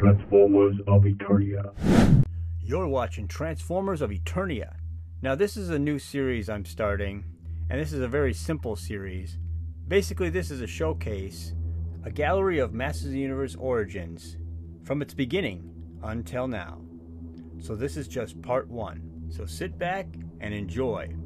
Transformers of Eternia. You're watching Transformers of Eternia. Now this is a new series I'm starting, and this is a very simple series. Basically this is a showcase, a gallery of Masters of the Universe origins, from its beginning until now. So this is just part one. So sit back and enjoy.